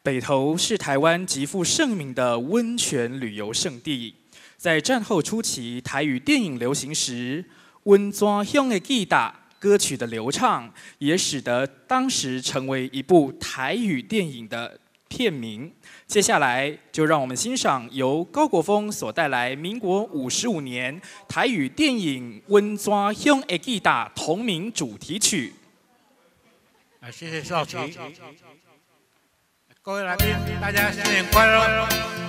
北投是台湾极负盛名的温泉旅游胜地。在战后初期，台语电影流行时，温泉乡的记打歌曲的流畅，也使得当时成为一部台语电影的片名。接下来，就让我们欣赏由高国峰所带来民国55年台语电影《温泉乡的记打》同名主题曲。 谢谢少奇。各位来宾，大家新年快乐！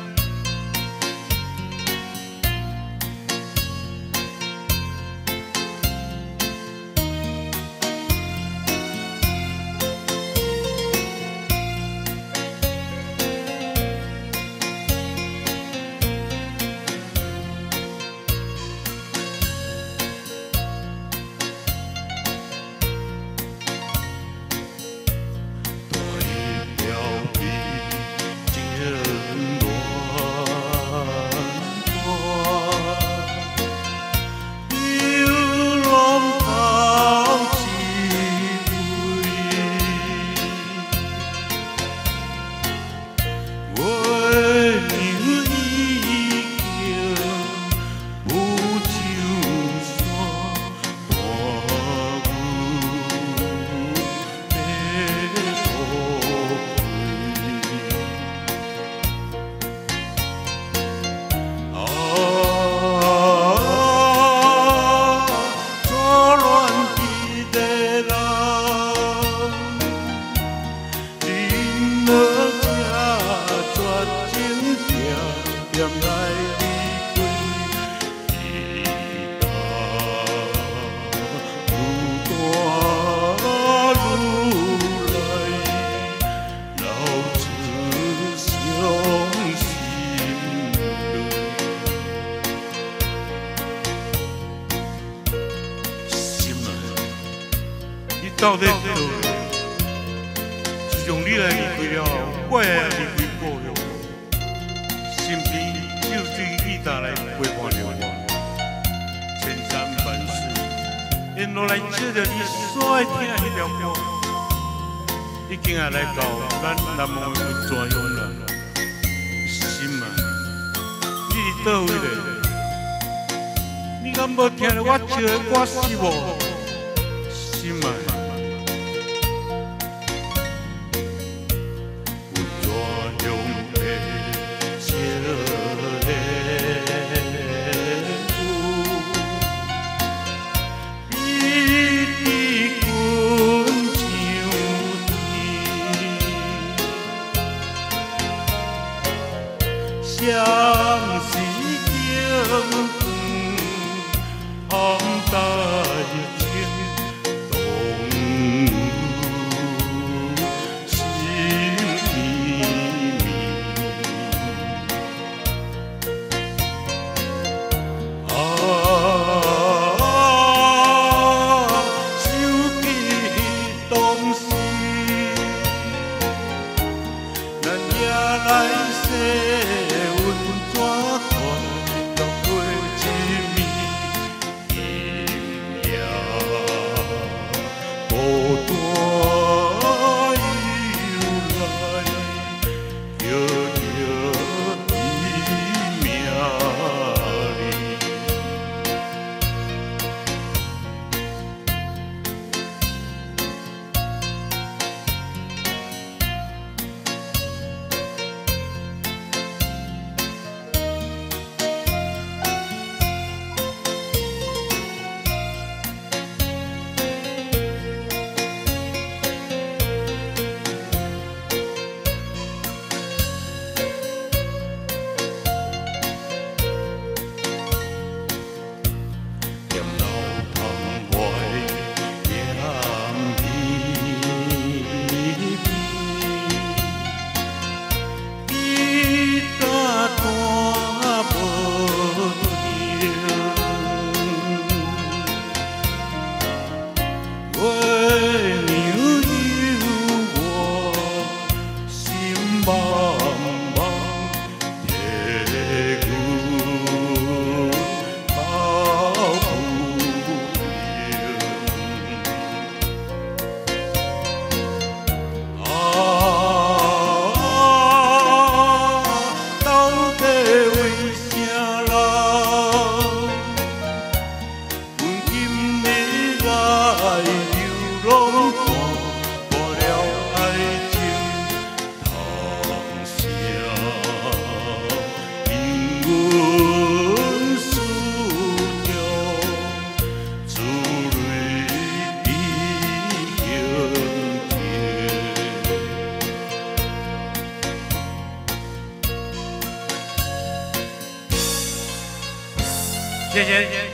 到底是自从你来离开了，我也离开故乡，身边就对你打来陪伴着我，千山万水，沿路来借着你所爱听迄条歌，已经来到咱南门温泉乡了。心啊，你伫倒位咧？你敢无听到我唱的歌是无？心啊！相思情长，含带情动心绵绵。想起当时，咱也来说。 流浪过了爱情通宵，因阮思念珠泪已凝结。谢谢。